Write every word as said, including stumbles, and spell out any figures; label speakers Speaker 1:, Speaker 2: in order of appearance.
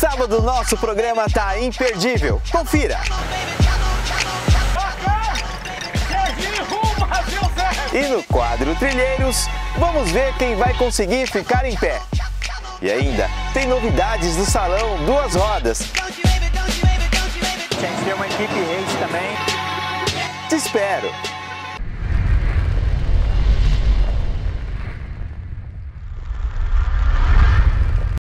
Speaker 1: Sábado nosso programa tá imperdível. Confira! E no quadro Trilheiros, vamos ver quem vai conseguir ficar em pé. E ainda tem novidades do Salão Duas Rodas.
Speaker 2: A gente tem uma equipe race também.
Speaker 1: Te espero!